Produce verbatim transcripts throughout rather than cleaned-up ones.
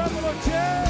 Buffalo Chip.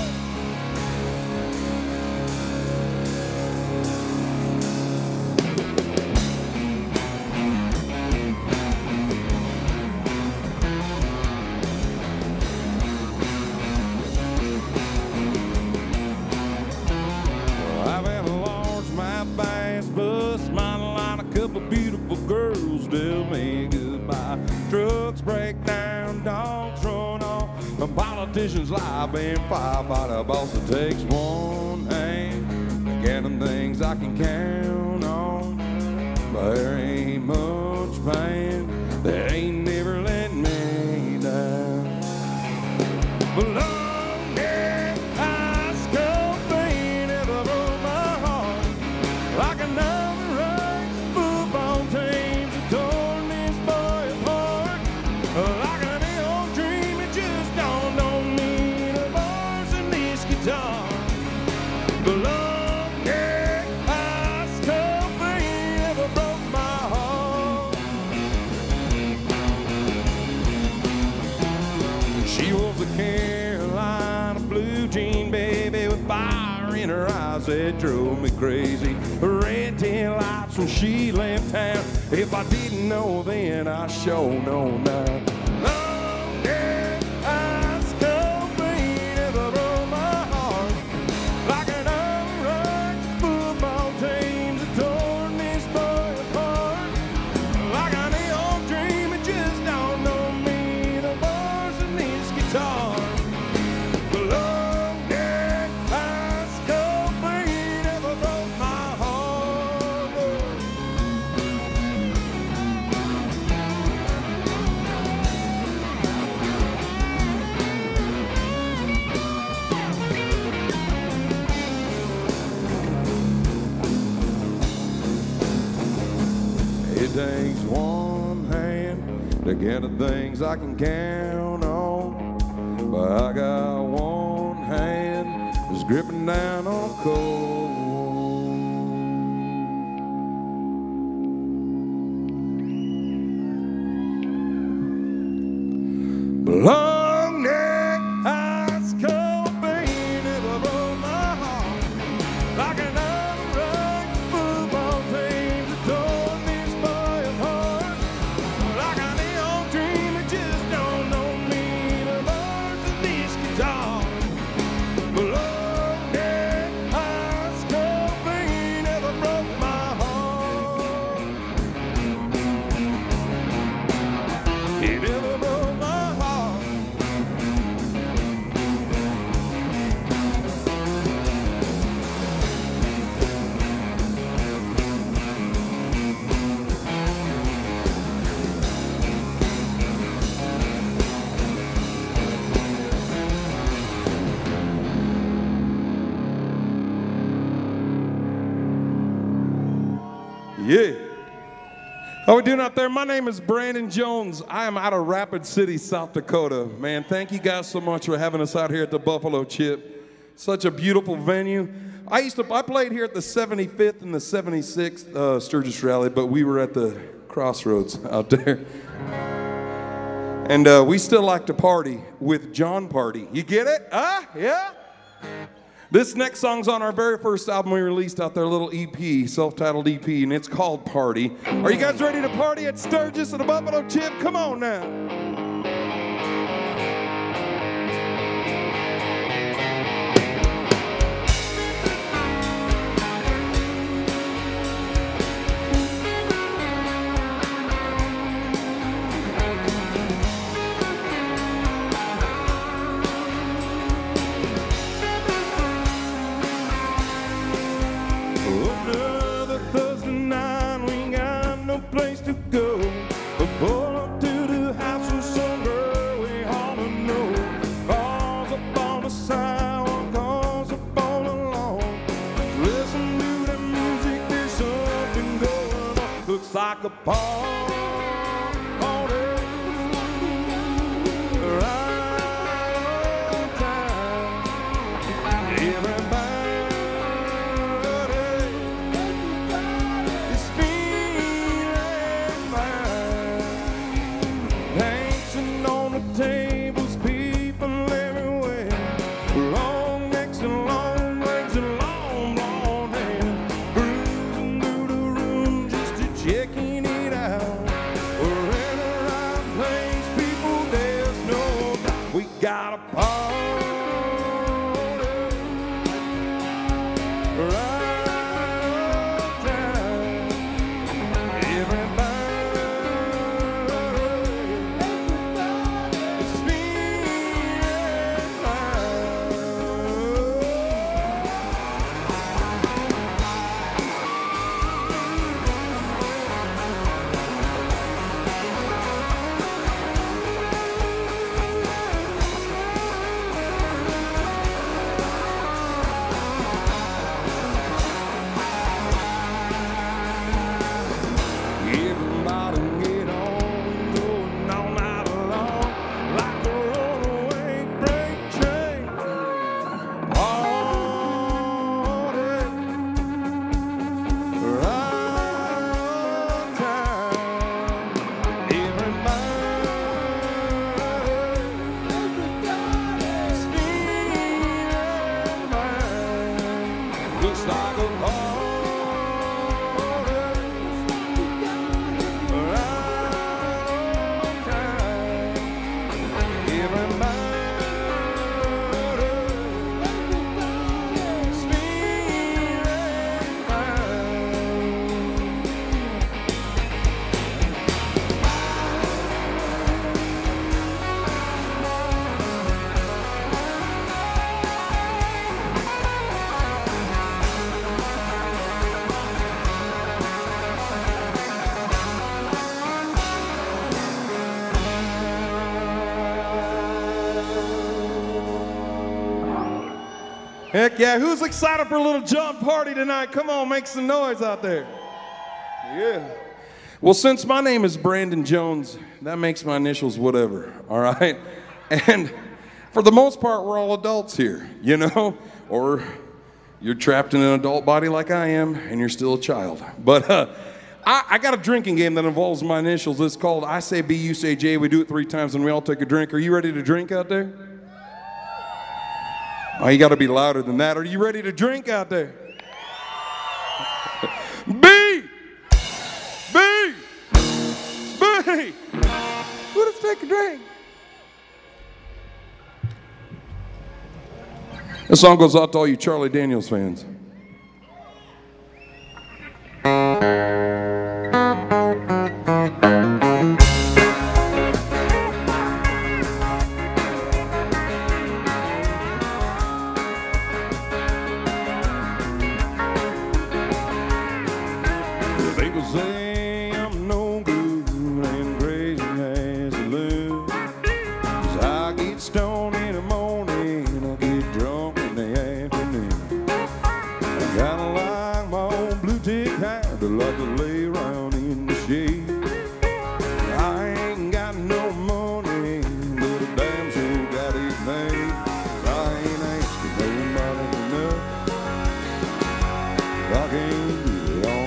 I've had a largemouth bass bust, smiling like a couple beautiful girls tell me goodbye. Trucks break down, dogs run off, and politicians lie, being firefighter boss. It takes one hand to get them things I can count on. But there ain't much pain, they ain't never let me down. But long hair, ice cold pain ever broke my heart. Like another race, football teams have torn this boy apart. Like an old dream, it just dawned on me, the bars and this guitar. But long hair, ice cold pain ever broke my heart. She was a Carolina blue jean baby with fire in her eyes that drove me crazy. Red tail lights when she left town. If I didn't know then, I sure know now. Long hair, ice cold pain ever broke my heart. Like an unrugged football teams that torn this boy apart. Like an old dream, it just dawned on me, the bars and this guitar. But long hair, ice cold pain ever broke my heart. It takes one hand to get the things I can count on. But I got one hand that's gripping down on cold. But long neck, ice cold pain ever broke my heart. Like an unrugged football team that tore this boy apart. Like an old dream, it just dawned on me, the bars of this guitar. But long neck, ice cold pain ever broke my heart. It never broke my heart. Yeah. How we doing out there? My name is Brandon Jones. I am out of Rapid City, South Dakota. Man, thank you guys so much for having us out here at the Buffalo Chip. Such a beautiful venue. I used to, I played here at the seventy-fifth and the seventy-sixth uh, Sturgis Rally, but we were at the crossroads out there. And uh, we still like to party with John Party. You get it? Huh? Yeah? This next song's on our very first album we released out there, a little E P, self-titled E P, and it's called Party. Are you guys ready to party at Sturgis and the Buffalo Chip? Come on now. Another Thursday night, we ain't got no place to go. But pull up to the house with some girl we ought to know. Cars up on the sidewalk, cars up all along. Listen to the music, there's something going on. Looks like a party. Right on time. Everybody tables, people everywhere. got a party right on time. Everybody is feeling fine. Everybody get on, going all night long, like a runaway freight train. Party right on time. Everybody is feeling fine. Looks like a party. Heck yeah, who's excited for a little jump party tonight? Come on, make some noise out there. Yeah. Well, since my name is Brandon Jones, that makes my initials whatever, all right? And for the most part, we're all adults here, you know? Or you're trapped in an adult body like I am, and you're still a child. But uh, I, I got a drinking game that involves my initials. It's called I say B, you say J. We do it three times, and we all take a drink. Are you ready to drink out there? Oh, you got to be louder than that. Are you ready to drink out there? B! B! B! Let's take a drink. This song goes out to all you Charlie Daniels fans. People say I'm no good and crazy as a loon. 'Cause I get stoned in the morning and I get drunk in the afternoon. I kinda like my own blue tick hat, I like to lay around in the shade. I ain't got no money, but a damn sure got it made. I ain't asking nobody enough. I can't do it all.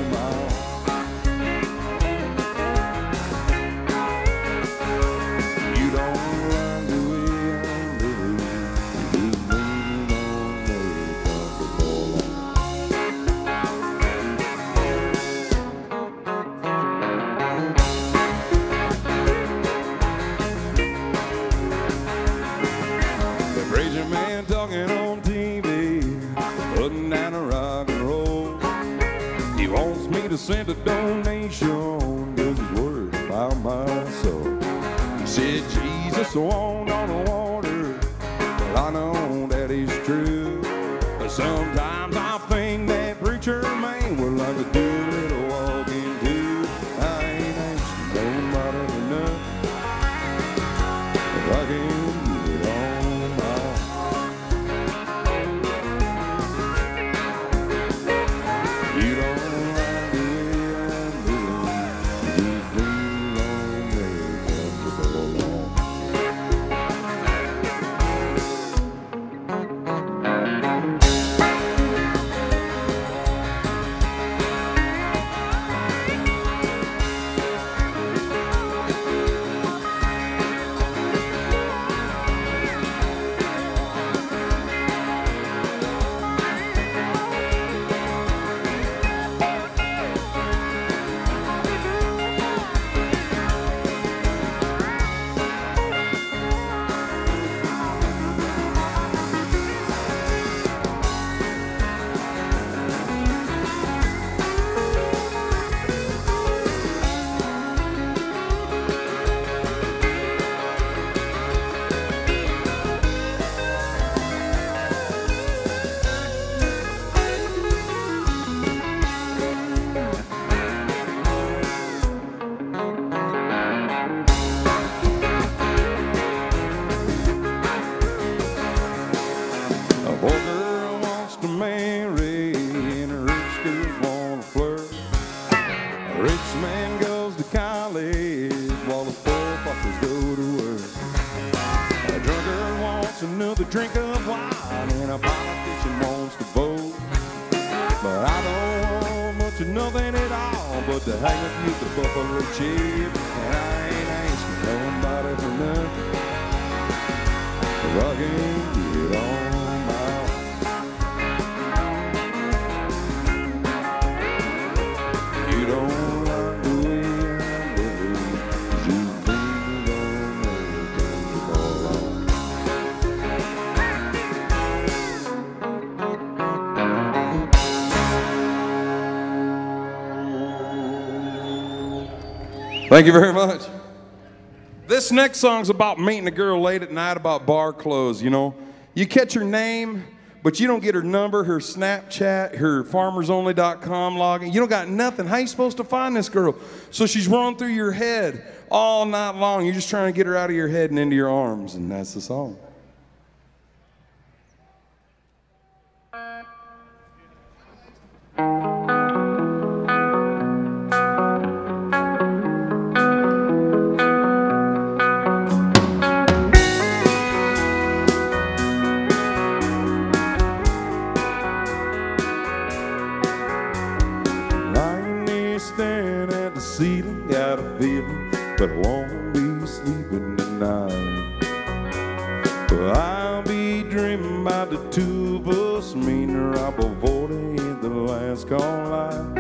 Crazy man talking on T V, putting down a rock and roll. He wants me to send a donation, 'cause he's worried about my soul. He said Jesus walked on the water, well I know that is true. But sometimes I think that preacher man would like to do a little walking too. I ain't asking nobody enough, if I can do it all. a drink of wine and a politician wants to vote. But I don't want much of nothing at all but to hang up with the buffalo chip. And I ain't asking nobody for nothing, if I can get on my own. You don't like the way I live, 'cause you think you don't know things are wrong. Thank you very much. This next song's about meeting a girl late at night about bar clothes, you know. You catch her name, but you don't get her number, her Snapchat, her farmers only dot com login. You don't got nothing. How are you supposed to find this girl? So she's running through your head all night long. You're just trying to get her out of your head and into your arms, and that's the song. Staring at the ceiling, got a feeling, but I won't be sleeping tonight. But I'll be dreaming about the two of us meeting her up a forty at the last call light.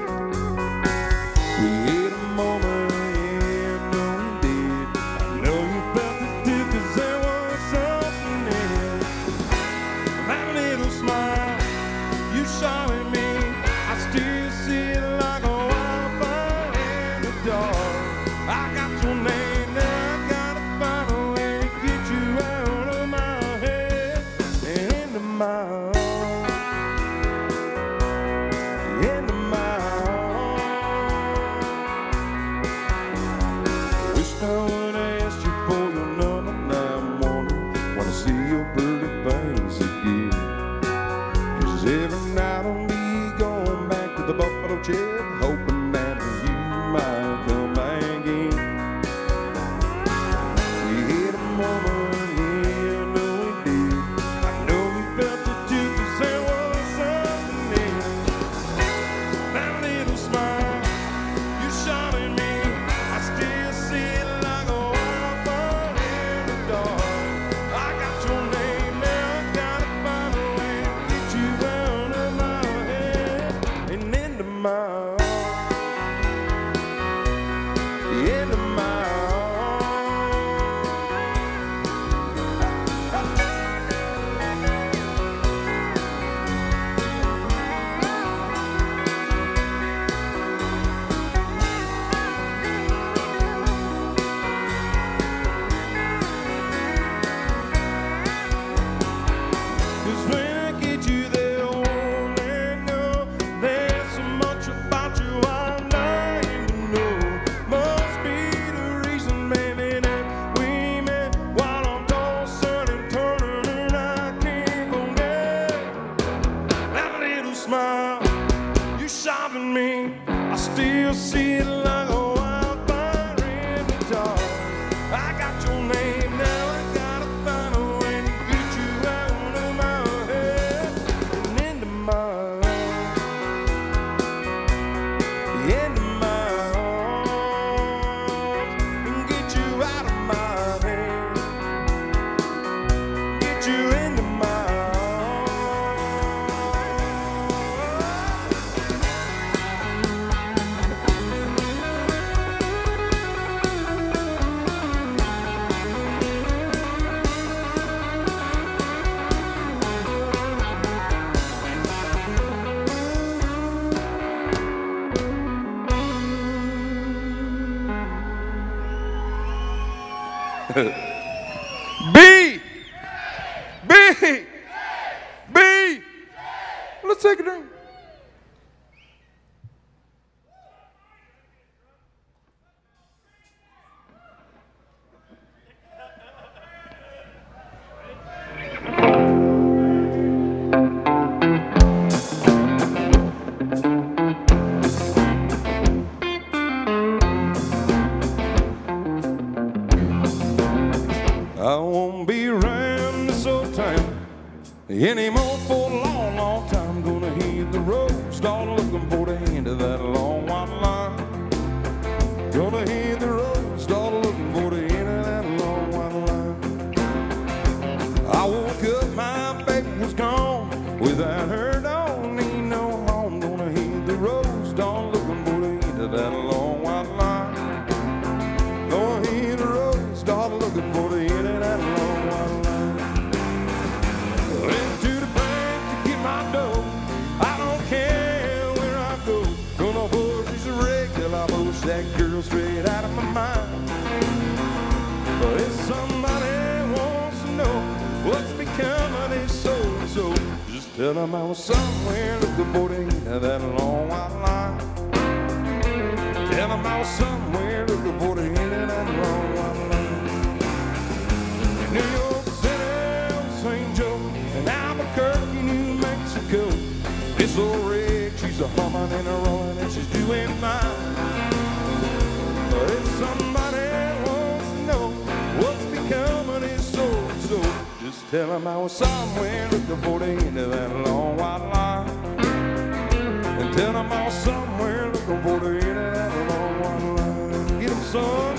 We hit a moment, yeah, no we did. I know you felt it too, 'cause there was something in it. That little smile you shot at me, I still see it like a I got your name, now I gotta find a way to get you out of my head and into my arms, into my arms. Wish I would have asked you for your number, now I'm wondering when I see your pretty face again. 'Cause every night I'll be going back to the buffalo chip, hoping that you might come back. B! B! B! Let's take a drink. I won't be around this old time. anymore for a long, long time. Gonna hit the road, start looking for the end of that long white line. Gonna hit the road, start looking for the end of that long white line. I woke up, my baby was gone. Without her, don't need no home. Gonna hit the road, start looking for the end of that long white line. Gonna hit the road, start looking for the end of that long white line. Went to the bank to get my dough. I don't care where I go. Gonna push this regular, I push that girl straight out of my mind. But if somebody wants to know what's become of this so-and-so, just tell them I was somewhere looking for the end of that long white line. Tell them I was somewhere looking for the end of that long white line. New York City, Saint Joe, and Albuquerque, New Mexico. This old rig, she's a humming and a rolling, and she's doing fine. But if somebody wants to know what's become of this so-and-so, just tell them I was somewhere looking for the end of that long white line. And tell them I was somewhere looking for the end of that long white line. Get them, son.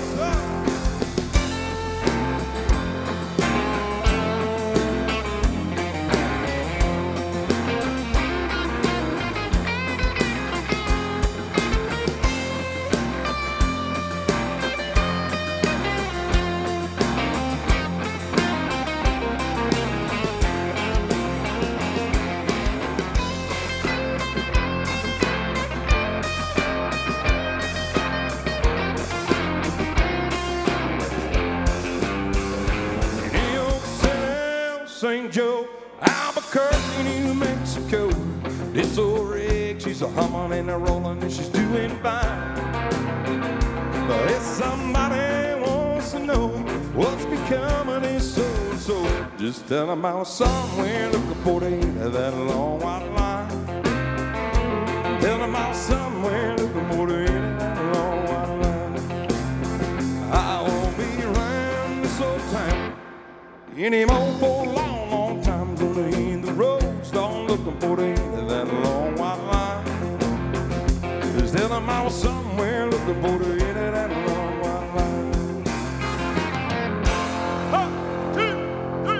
Saint Joe, Albuquerque, New Mexico. This old rig, she's a humming and a rolling, and she's doing fine. But if somebody wants to know what's become of this so-and-so, just tell them I was somewhere looking for the end of that long white line. Tell them I was somewhere looking for the end of that long white line. I won't be around this old town anymore for a long, long time. Gonna hit the road, start looking for the end of that long white line. Just tell them I was somewhere looking for the end of that long white line. One, two, three,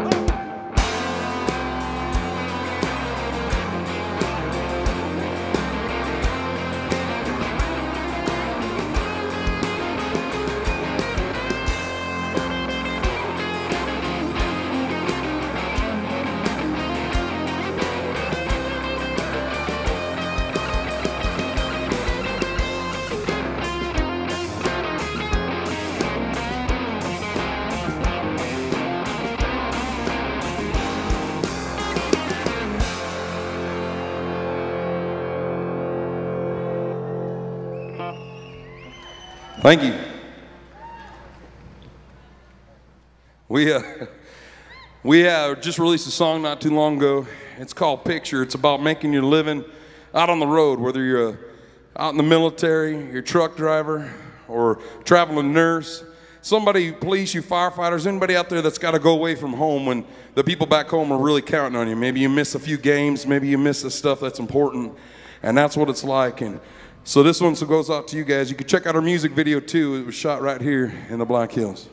Thank you. We uh, we uh, just released a song not too long ago. It's called Picture. It's about making your living out on the road, whether you're uh, out in the military, you're a truck driver, or traveling nurse, somebody, police, you firefighters, anybody out there that's got to go away from home when the people back home are really counting on you. Maybe you miss a few games, maybe you miss the stuff that's important, and that's what it's like. And so this one goes out to you guys. You can check out our music video too. It was shot right here in the Black Hills.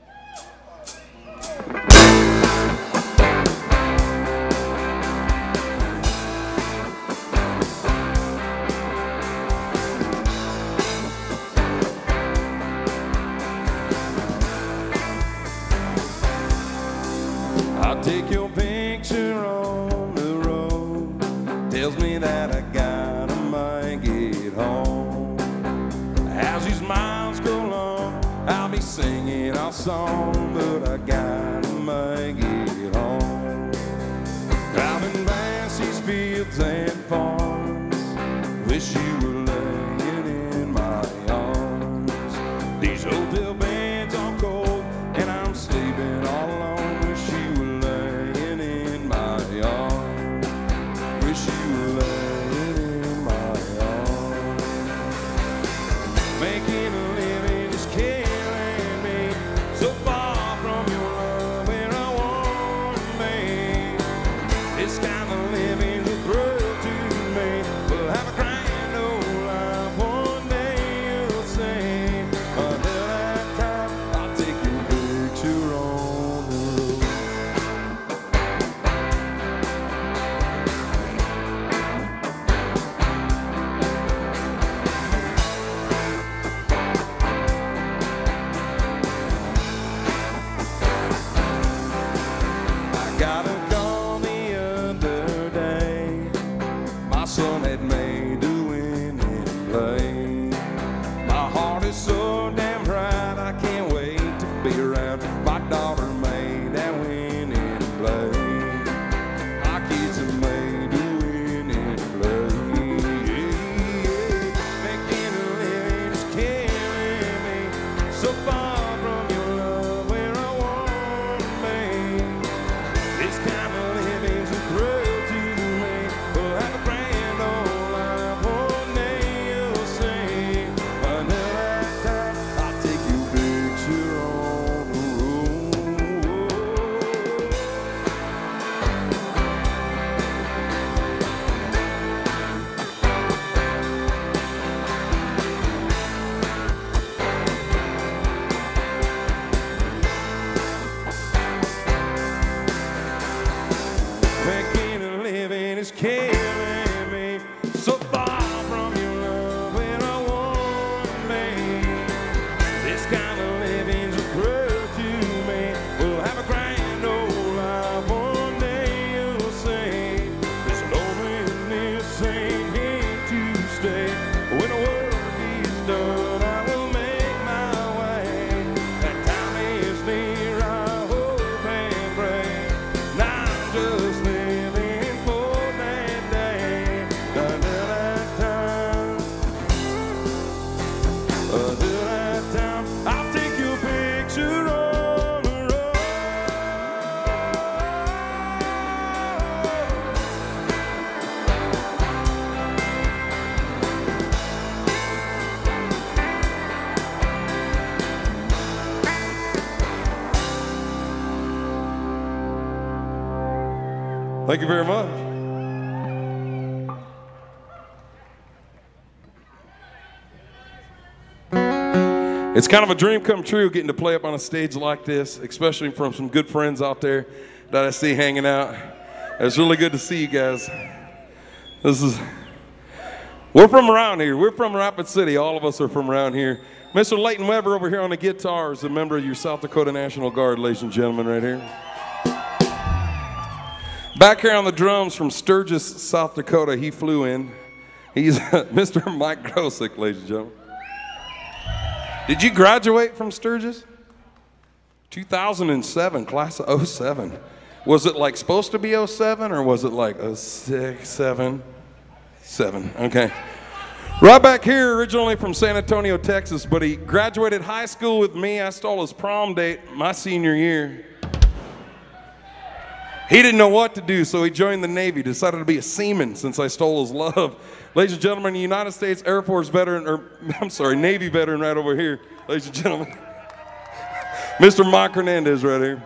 I'll take your picture on the road. Tells me that I gotta make it home. As these miles go long, I'll be singing our song, but I gotta make it home. Driving past these fields and farms, wish you were laying in my arms. These hotel beds are cold and I'm sleeping all alone. Wish you were laying in my arms. Wish you were laying in my arms. Making a living is killing me. So far from your love, where I want around. My daughter made that win and play. My kids are made to win and play. Making a living is killing me. So far from your love where I want to be. This kind of living's a thrill to me. We'll have a grand old life one day you'll see. Until that time, I'll take your picture on the road. Making a living is killing me. So far from your love when I want to be. This kind of living's a thrill to me. We'll have a grand old life one day you'll see. This loneliness ain't here to stay. When the work is done, I will make my way. That time is near, I hope and pray. Now I'm just living for that day. Until that time, until that time, I'll take your picture on the road. Thank you very much. It's kind of a dream come true getting to play up on a stage like this, especially from some good friends out there that I see hanging out. It's really good to see you guys. This is, we're from around here. We're from Rapid City. All of us are from around here. Mister Leighton Weber over here on the guitar is a member of your South Dakota National Guard, ladies and gentlemen, right here. Back here on the drums from Sturgis, South Dakota, he flew in. He's Mister Mike Grosick, ladies and gentlemen. Did you graduate from Sturgis? two thousand seven, class of oh seven. Was it like supposed to be oh seven or was it like oh six, seven, seven? Okay. Right back here, originally from San Antonio, Texas, but he graduated high school with me. I stole his prom date my senior year. He didn't know what to do, so he joined the Navy, decided to be a seaman since I stole his love. Ladies and gentlemen, the United States Air Force veteran, or I'm sorry, Navy veteran right over here, ladies and gentlemen. Mister Mike Hernandez right here.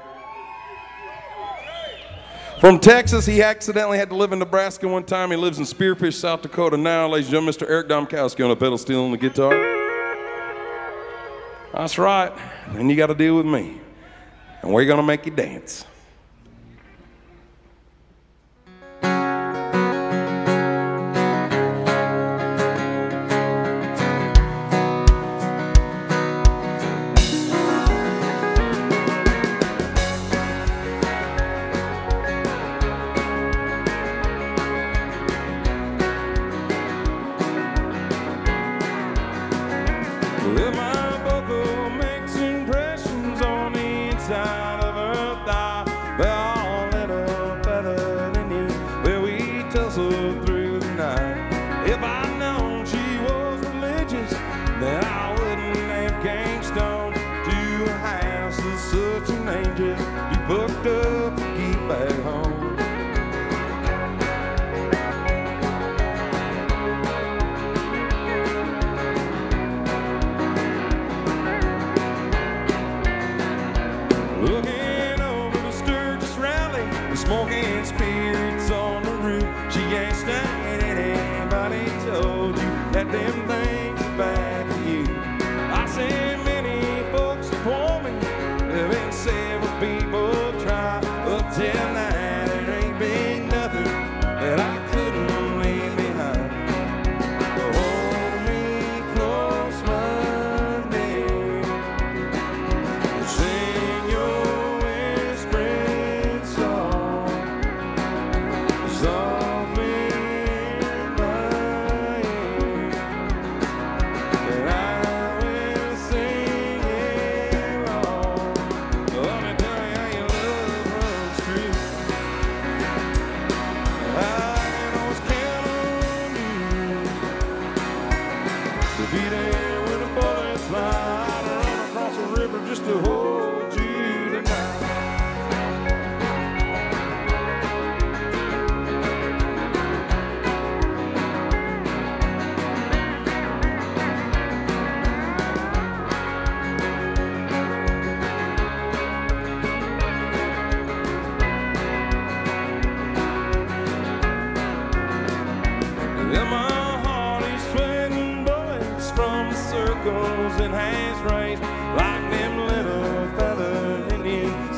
From Texas, he accidentally had to live in Nebraska one time. He lives in Spearfish, South Dakota now. Ladies and gentlemen, Mister Eric Domkowski on the pedal steel on the guitar. That's right. Then you got to deal with me. And we're going to make you dance. Well, my buckle makes impressions on the inside of her thigh. They're all little better than you, where we tussled through the night. If I'd known she was religious, then I wouldn't have came stone to a house of such an angel. You booked up to keep back home. Looking over the Sturgis Rally, smoking spirits on the roof. She ain't staying, anybody told you that them things are bad for you. I seen many folks before me, there been several people try, but till now there ain't been nothing that I couldn't leave behind. Hold me close, my dear, sing your whispering song softly in my ear, and I will sing it along.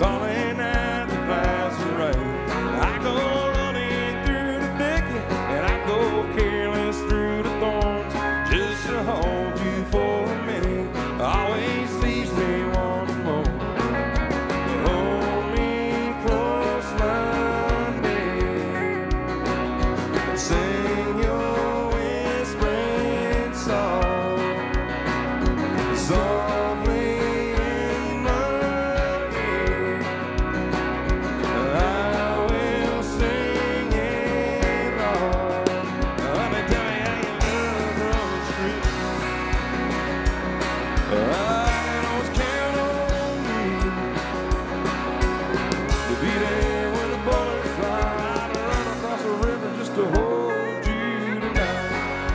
falling at the clouds of rain. I go running through the thicket, and I go careless through the thorns, just to hold you for a minute. Always leaves me wanting more. Hold me close, Monday. Sing your whispering song softly in my ear. I will sing it all. Let me tell me how you love from the street. I can always count on you to be there when the bullets fly. I'd run across the river just to hold you tonight.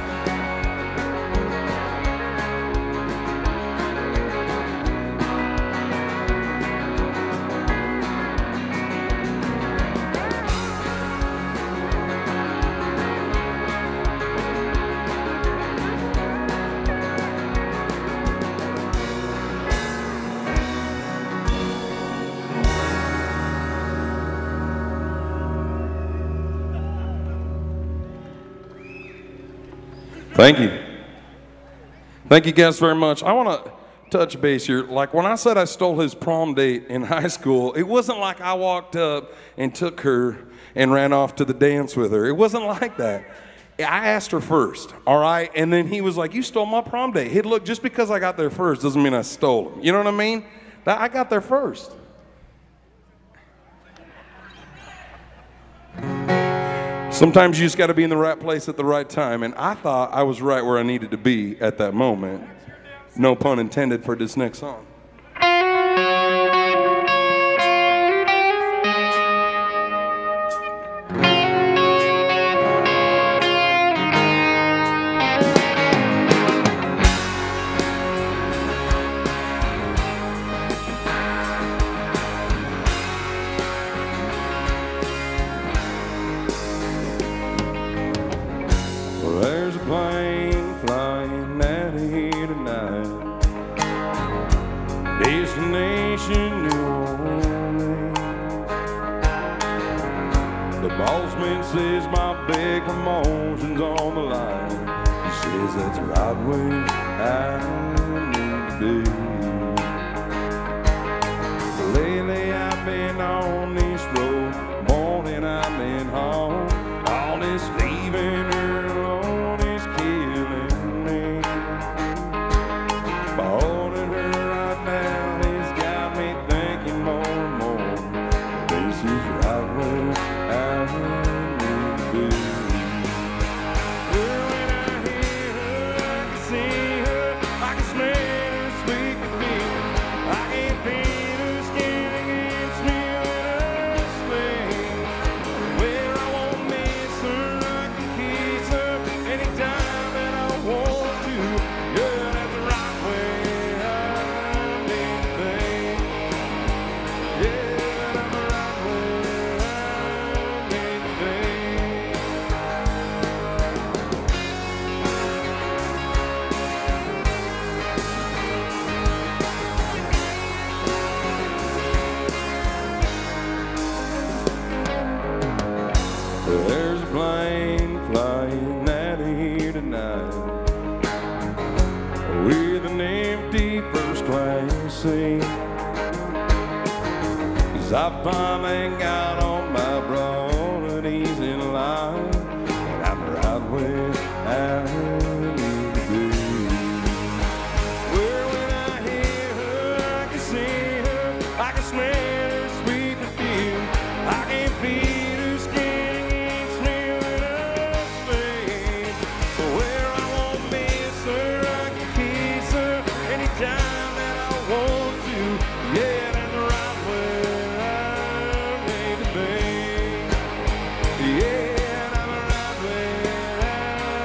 Thank you. Thank you guys very much. I want to touch base here. Like when I said I stole his prom date in high school, it wasn't like I walked up and took her and ran off to the dance with her. It wasn't like that. I asked her first, all right? And then he was like, you stole my prom date. Hey, look, just because I got there first doesn't mean I stole him. You know what I mean? That I got there first. Sometimes you just got to be in the right place at the right time, and I thought I was right where I needed to be at that moment. No pun intended for this next song. There's a plane flying out of here tonight, destination New Orleans. The boss man says my big promotion's on the line. He says that's the right way I need to be. Lately I've been on this road, morning I've been home. All this leaving her alone is killing me. By holding her right now has got me thinking more and more. This is right where I need to be. Well, when I hear her, I can see her, I can smell her sweet perfume. I can feel her skin against me when I swing. Well, I won't miss her, I can kiss her anytime that I want to. Yeah, that's the right way I need to be. Yeah, that's the right way I need to be. There's a plane flying out of here tonight with an empty first class seat. 'Cause I finally got on my priorities in line, and I'm right where I need to be. Well, when I hear her, I can see her, I can smell her sweet perfume. I can feel her skin against me when I swing. Where I won't miss her, I can kiss her anytime that I want to. Yeah, that's the right way I need to be. Yeah, that's the right way I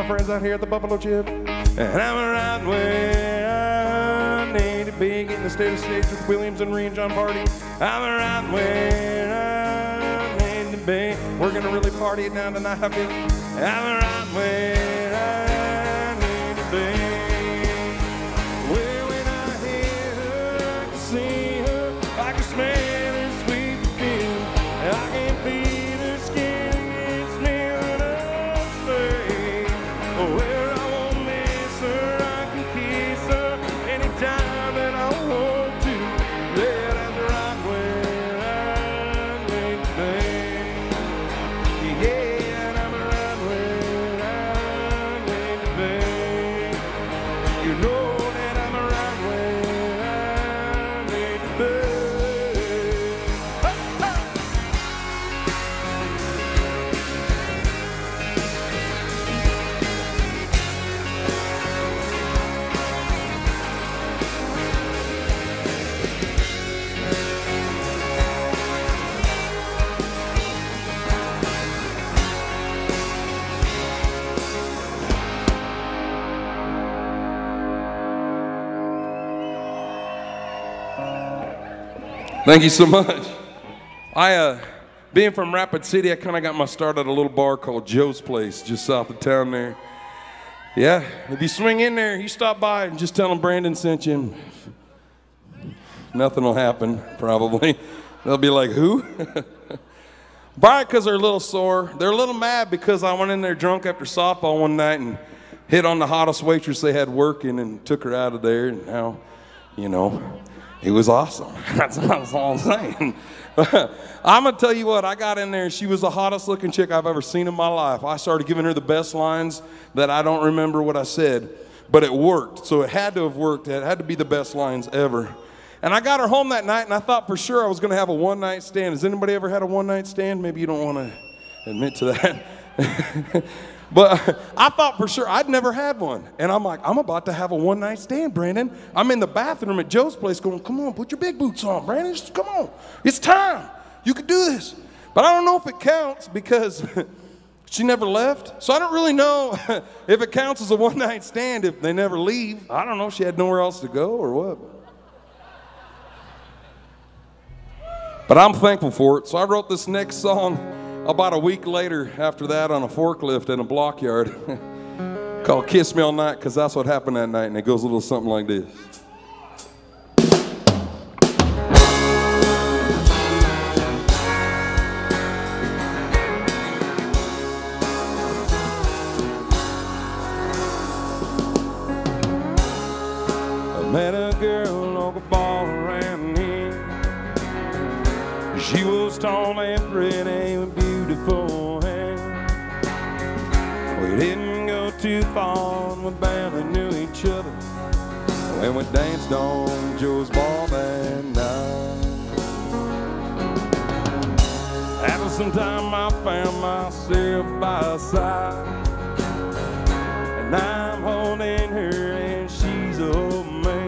my friends out here at the Buffalo Chip. And I'm around where I need to be, getting the state of stage with Williams and Ree and John Party. I'm around where I need to be. We're gonna really party it down tonight, I feel. I'm around where I need to be. Well, when I hear her, I can see her, I can smell her sweet perfume. I can feel her skin against me when I stay. Well, I won't miss her, I can kiss her anytime that I want to. Yeah, that's right where I need to be. Yeah, and I'm around where I need to be. You know that I'm around where I need to be. Ha, ha. Thank you so much. I, uh, being from Rapid City, I kind of got my start at a little bar called Joe's Place, just south of town there. Yeah, if you swing in there, you stop by and just tell them Brandon sent you. Nothing will happen, probably. They'll be like, who? Probably because they're a little sore. They're a little mad because I went in there drunk after softball one night and hit on the hottest waitress they had working and took her out of there. And now, you know, it was awesome. That's, that's all I'm saying. I'm going to tell you what, I got in there and she was the hottest looking chick I've ever seen in my life. I started giving her the best lines that I don't remember what I said, but it worked. So it had to have worked. It had to be the best lines ever. And I got her home that night and I thought for sure I was going to have a one night stand. Has anybody ever had a one night stand? Maybe you don't want to admit to that. But I thought for sure I'd never had one. And I'm like, I'm about to have a one night stand, Brandon. I'm in the bathroom at Joe's place going, come on, put your big boots on, Brandon. Just come on. It's time. You can do this. But I don't know if it counts because she never left. So I don't really know if it counts as a one night stand if they never leave. I don't know if she had nowhere else to go or what. But I'm thankful for it. So I wrote this next song about a week later after that on a forklift in a block yard called Kiss Me All Night, because that's what happened that night, and it goes a little something like this. I met a girl on a ball around here. She was tall and pretty with beautiful hair. We didn't go too far, we barely knew each other when we danced on Joe's ball that night. After some time I found myself by her side, and I'm holding her and she's holding me.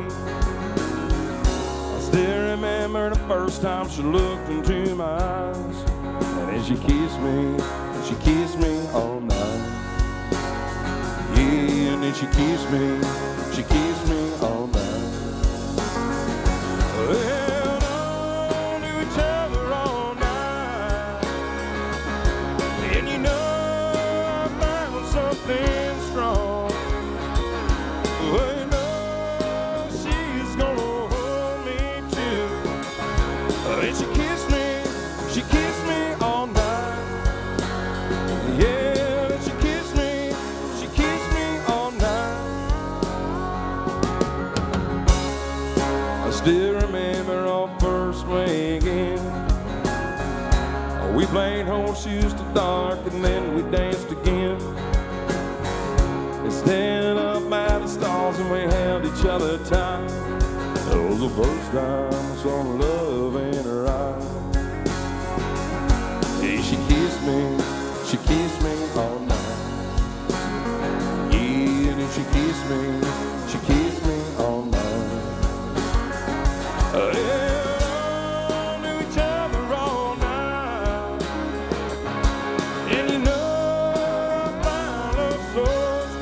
I still remember the first time she looked into my eyes, and then she kissed me, and she kissed me all night. Yeah, and then she kissed me, she kissed me all night. We held on to each other all night, and you know I found something strong. Well, you know she's gonna hold me too. And she kissed me, she kissed me all night. Yeah, and she kissed me, she kissed me all night. I still remember our first weekend. We played horseshoes till dark and then we danced again. We stand up at the stars and we held each other tight. It was the first time I saw love in her eyes. Yeah, she kissed me, she kissed me all night. Yeah, and then she kissed me, she kissed me all night. Uh, held on to each other all night. And you know I found love so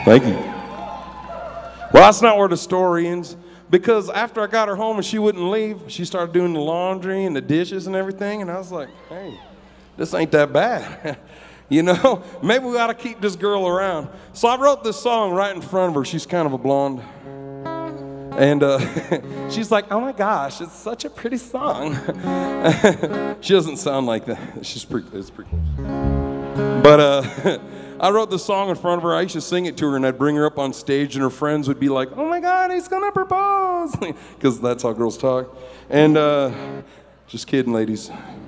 Thank you. Well, that's not where the story ends, because after I got her home and she wouldn't leave, she started doing the laundry and the dishes and everything, and I was like, hey, this ain't that bad. You know, maybe we ought to keep this girl around. So I wrote this song right in front of her. She's kind of a blonde. And uh, she's like, oh my gosh, it's such a pretty song. She doesn't sound like that. She's pretty, it's pretty close. But uh, I wrote the song in front of her. I used to sing it to her, and I'd bring her up on stage, and her friends would be like, oh my God, he's gonna propose. Because that's how girls talk. And uh, just kidding, ladies.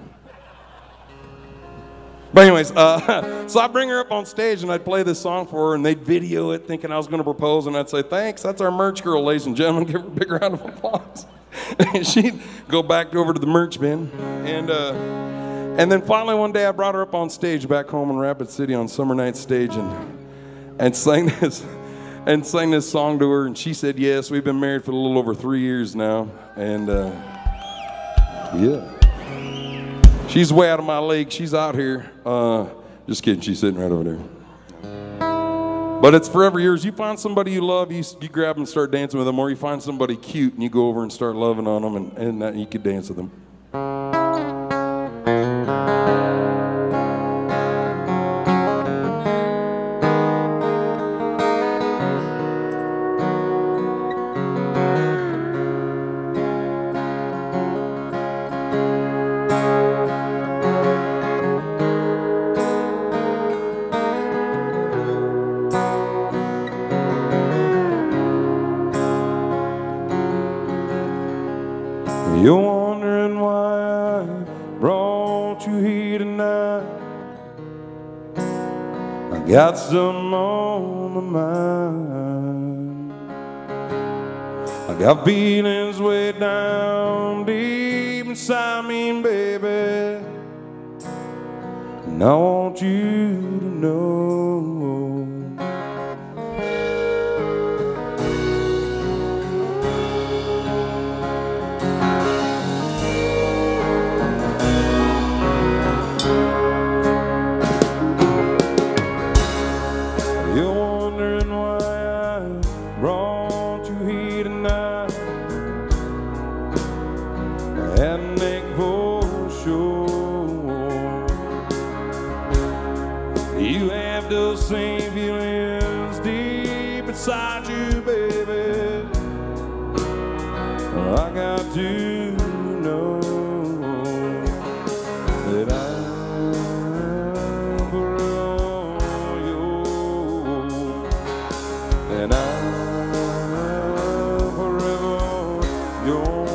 But anyways, uh, so I'd bring her up on stage and I'd play this song for her, and they'd video it thinking I was going to propose, and I'd say, thanks, that's our merch girl, ladies and gentlemen. Give her a big round of applause. And she'd go back over to the merch bin. And, uh, and then finally one day I brought her up on stage back home in Rapid City on Summer Night Stage and, and, sang this, and sang this song to her, and she said yes. We've been married for a little over three years now. And uh, yeah. She's way out of my league. She's out here. Uh, just kidding. She's sitting right over there. But it's forever yours. You find somebody you love, you, you grab them and start dancing with them, or you find somebody cute and you go over and start loving on them, and, and that, you can dance with them. You're wondering why I brought you here tonight. I got some on my mind. I got feelings way down deep inside me, baby, and I want you to know. You have those same feelings deep inside you, baby. I got to know that I'm forever yours, and I'm forever yours.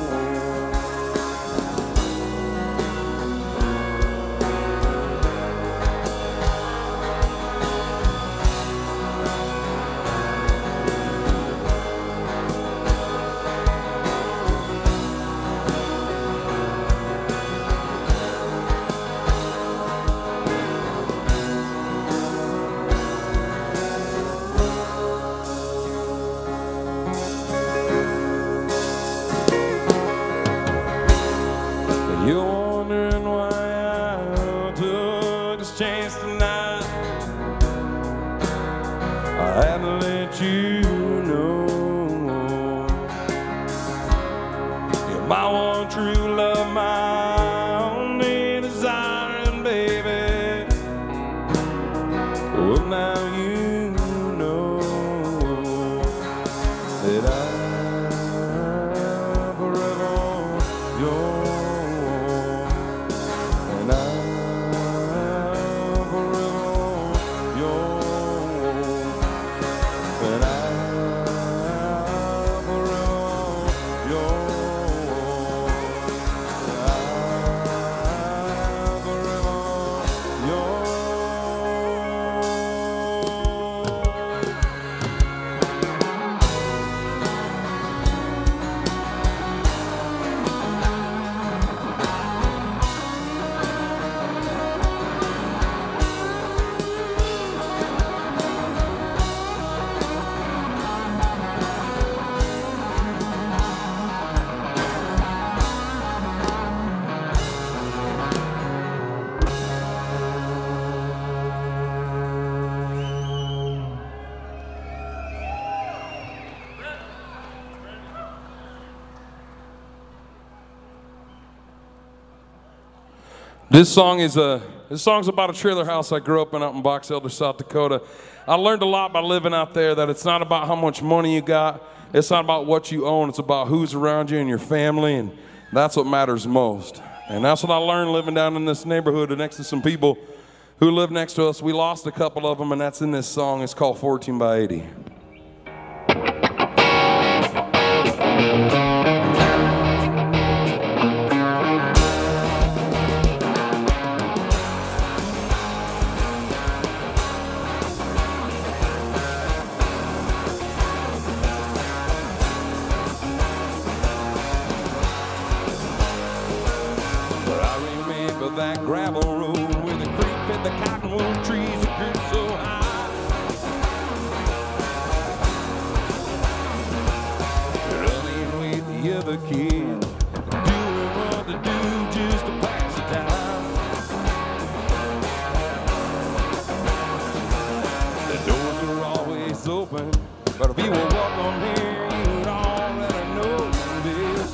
You're wondering why I took this chance tonight. I had to let you know you're my one true love, my only desire, and baby, well now you know that I'm forever yours. This song is a this song's about a trailer house I grew up in out in Box Elder, South Dakota. I learned a lot by living out there, that it's not about how much money you got, it's not about what you own, it's about who's around you and your family, and that's what matters most. And that's what I learned living down in this neighborhood next to some people who live next to us. We lost a couple of them, and that's in this song. It's called fourteen by eighty. That gravel road where the creek and the cottonwood trees grew so high. Running with the other kid, doing what they do just to pass the time. The doors are always open, but if you will walk on here, you would already know this.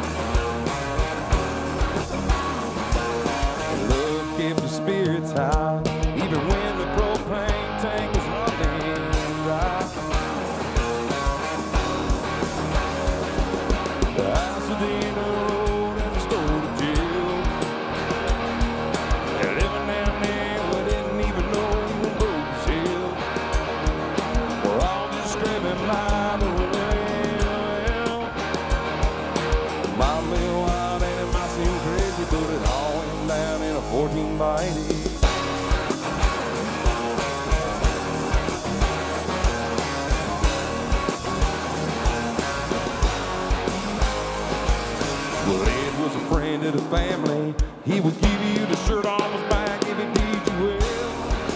Keep the spirits high, even when the propane tank is running dry. The house at the end of the road and the store to jail. And living down there, we didn't even know we were broke as hell. We're all just scraping by the well. My little wild and it might seem crazy, but it all went down in a fourteen by eighty. Well, Ed was a friend of the family. He would give you the shirt off his back if he did you well.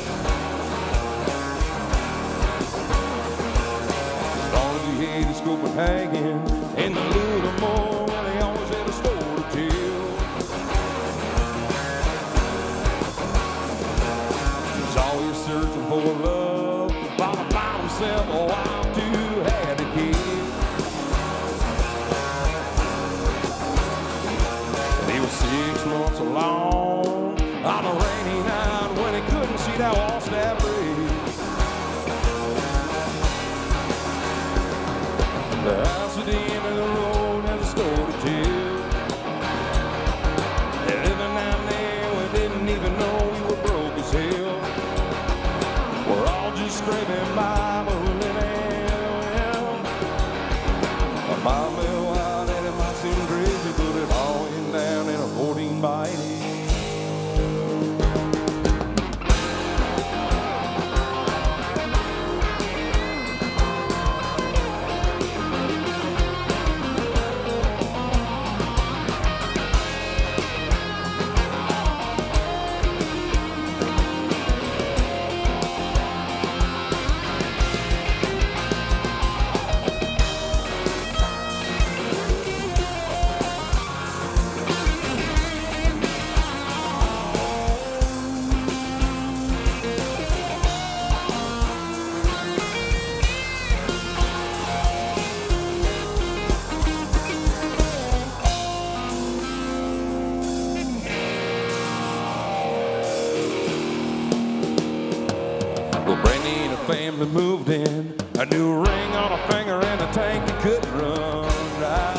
As long as you had the scope of hanging and a little more, well, he always had a store to tell. Always searching for love, while I found himself a wife to had a kid. He was six months alone on a rainy night when he couldn't see that wall stab bridge. The house at the end of the road has a store to tell. And living down there, we didn't even know we were broke as hell. We're all just scraping by, but we're living well. My little wild and it might seem crazy, but it all went down in a fourteen by eighty. Well, Brandy and her family moved in, a new ring on a finger and a tank that couldn't run dry.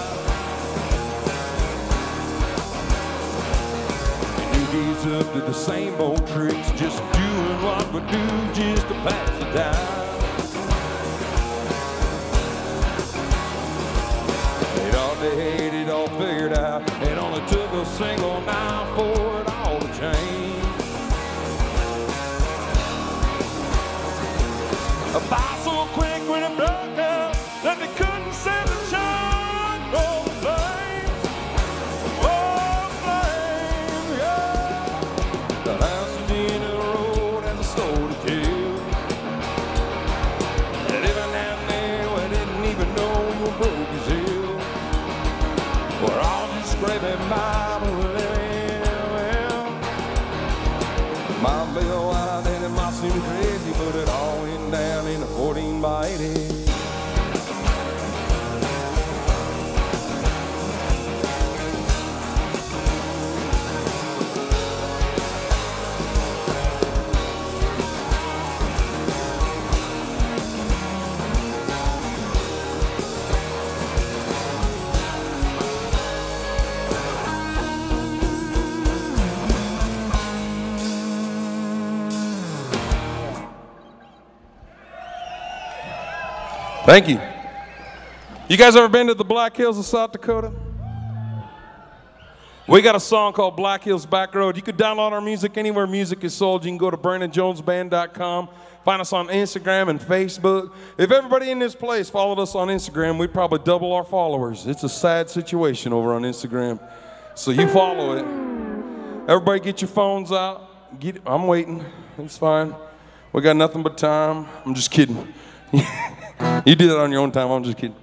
And you geese up to the same old tricks, just doing what we do just to pass the time. They'd all day, it all figured out, it only took a single knife for it all to change. A fire so quick when it broke up that they couldn't send a shot. Oh, the flames, oh, the flames, yeah. The house at the end of the road has a store to tell. And even down there, we didn't even know we were broke as hell. We're all just scraping by, but we're living Thank you. You guys ever been to the Black Hills of South Dakota? We got a song called Black Hills Back Road. You could download our music anywhere music is sold. You can go to brandon jones band dot com. Find us on Instagram and Facebook. If everybody in this place followed us on Instagram, we'd probably double our followers. It's a sad situation over on Instagram. So you follow it. Everybody get your phones out. Get, I'm waiting. It's fine. We got nothing but time. I'm just kidding. You do that on your own time. I'm just kidding.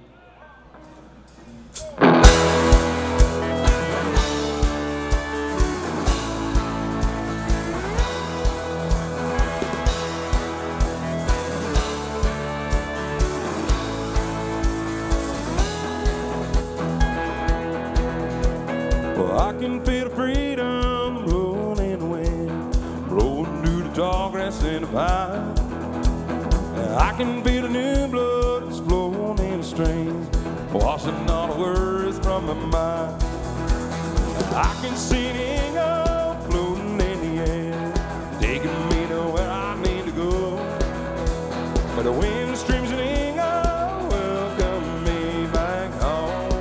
Well, I can feel the freedom blowing in the wind, blowing through the tall grass and the pine. I can feel the new blood that's flowing in the streams, washing all the worries from my mind. I can see an eagle floating in the air, taking me to where I need to go. But the wind streams an eagle welcome me back home.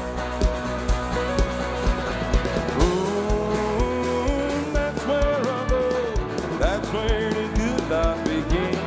Ooh, that's where I go, that's where the good life begins.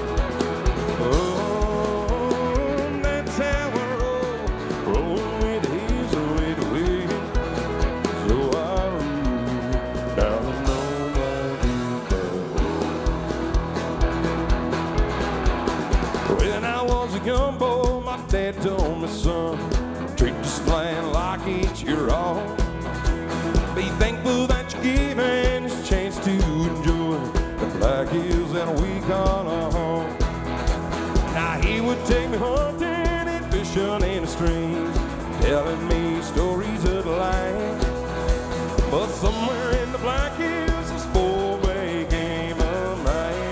Young boy, my dad told me, son, treat this land like it's your own. Be thankful that you're given this chance to enjoy the Black Hills that we call our home. Now he would take me hunting and fishing in the streams, telling me stories of the land. But somewhere in the Black Hills, this boy became a man.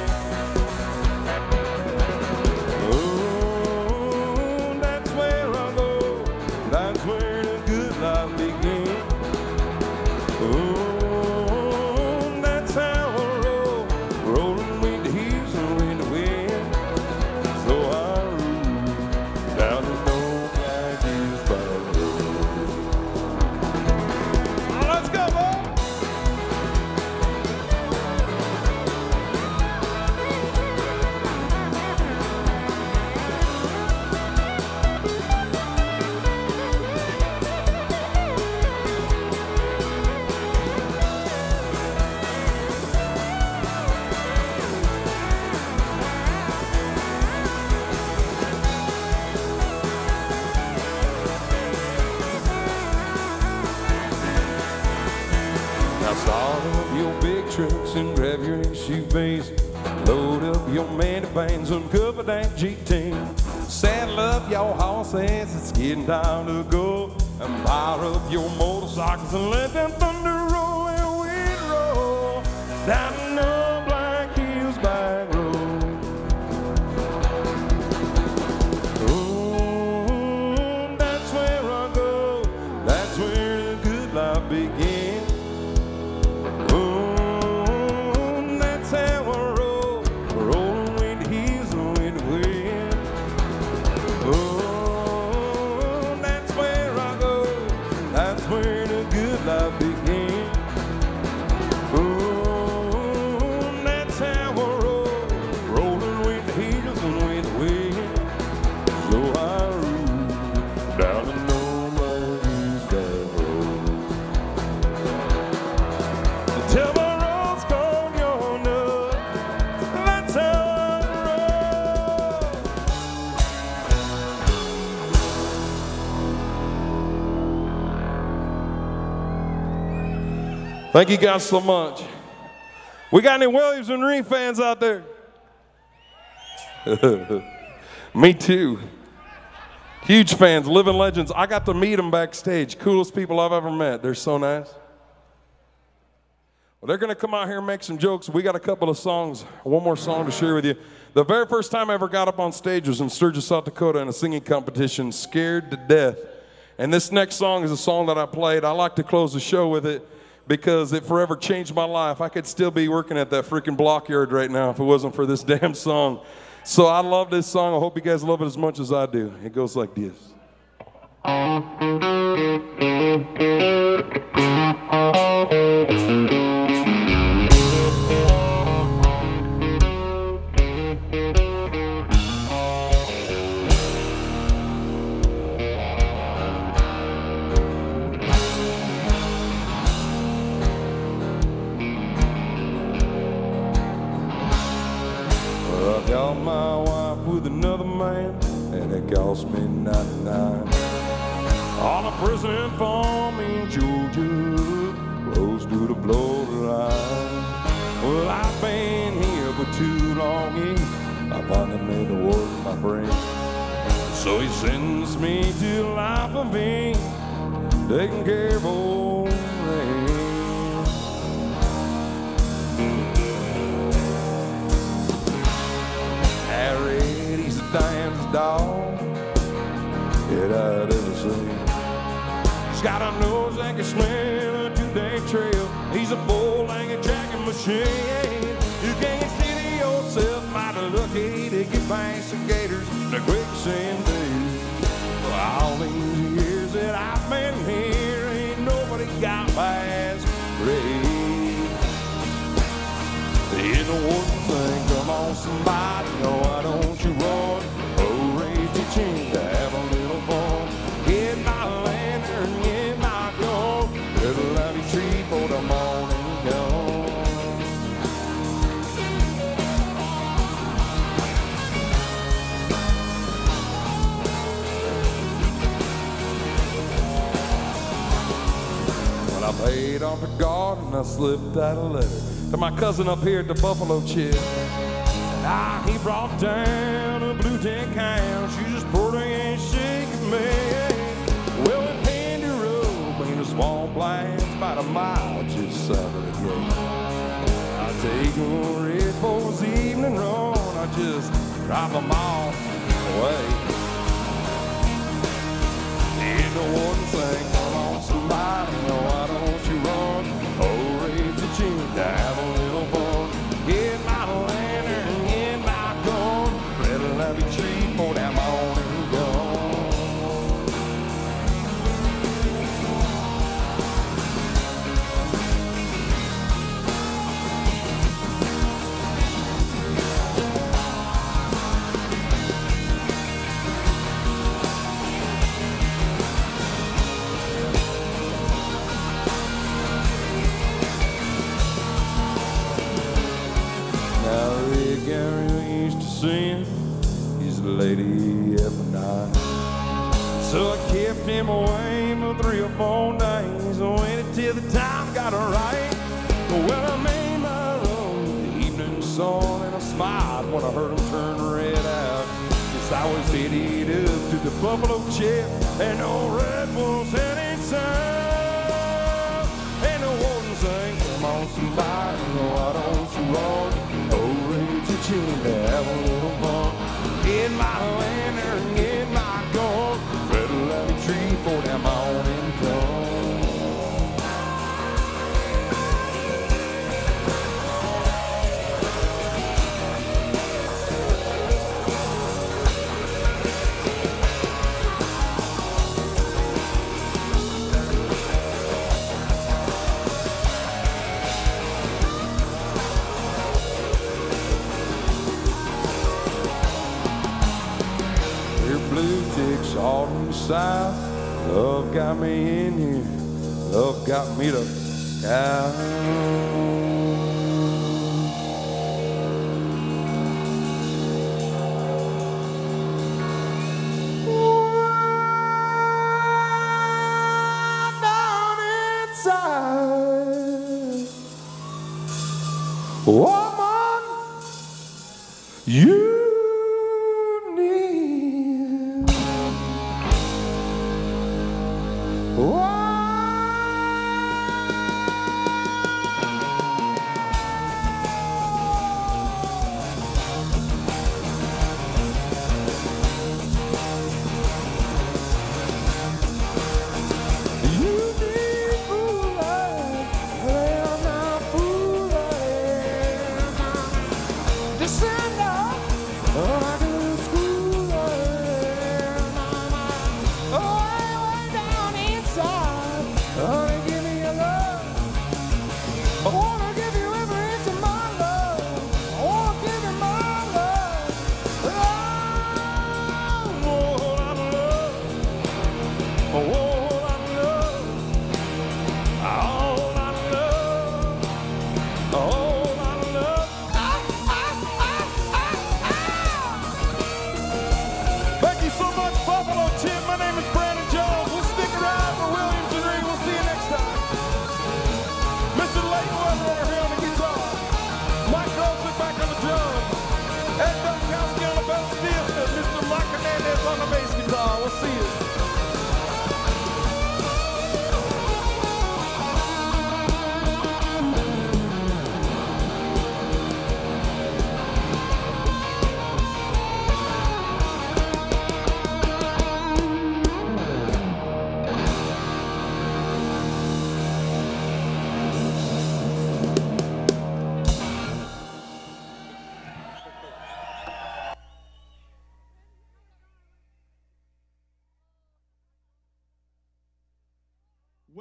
Start up your big trucks and grab your S U Vs. Load up your minivans and cover that G T. Saddle up your horses, it's getting time to go. And fire up your motorcycles and let them thunder roll. And we roll down the Black Hills back road. Ooh, that's where I go, that's where the good life begins. Thank you guys so much. We got any Williams and Reed fans out there? Me too. Huge fans, living legends. I got to meet them backstage. Coolest people I've ever met. They're so nice. Well, they're going to come out here and make some jokes. We got a couple of songs, one more song to share with you. The very first time I ever got up on stage was in Sturgis, South Dakota in a singing competition, Scared to Death. And this next song is a song that I played. I like to close the show with it because it forever changed my life. I could still be working at that freaking block yard right now if it wasn't for this damn song. So I love this song. I hope you guys love it as much as I do. It goes like this. I got my wife with another man, and it cost me ninety-nine. On a prison farm in Georgia, close to the borderline. Well, I've been here for too long, yeah. I finally made the work my friend. So he sentenced me to life of pain, taking care of old Ray. Harry, he's the damnedest dog that I'd ever seen. He's got a nose that can smell a two-day trail. He's a full-legged jacking machine. You can't see to yourself, mighty lucky to get past the gators, the quicksand days. For all these years that I've been here, ain't nobody got past Ray. In the warden thing, come on somebody, oh, why don't you run? Oh, raise your chin to have a little fun. Get my lantern, get my gun, little lovey tree for the morning dawn. When I paid off the garden, I slipped out a letter to my cousin up here at the Buffalo Chill. Now he brought down a blue tin can. She's just pretty and shaking me. Well, we pinned her up in a small blast about a mile just south of the gate. I take her red for his evening run. I just drop them all away. In the warden sang, come on somebody, why don't you run? Oh, raise the chin to have a little fun. Get my lantern, get my gun, let a lovely tree for that morning dawn. Gary used to sing his lady every night. So I kept him away for three or four days. I waited till the time got right. Well, I made my own the evening sun, and I smiled when I heard him turn red out. Yes, I was headed up to the Buffalo Chill, and no Red Bulls heading south. And the warden sang, come on somebody, why don't you run? Oh, raise your chin to have a little fun. Get my lantern, get my gun, red lovely tree for that morning dawn. All from the south, love got me in here, love got me to down. Down inside, woman, you December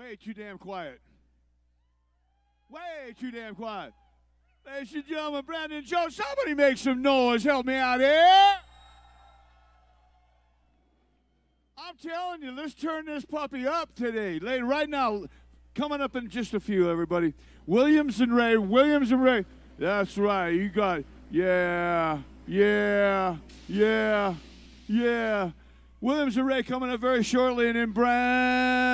Way too damn quiet. Way too damn quiet. Ladies and gentlemen, Brandon Jones, somebody make some noise. Help me out here. I'm telling you, let's turn this puppy up today. Later, right now, coming up in just a few, everybody. Williams and Ray, Williams and Ray. That's right, you got it. Yeah, yeah, yeah, yeah. Williams and Ray coming up very shortly, and then Brand.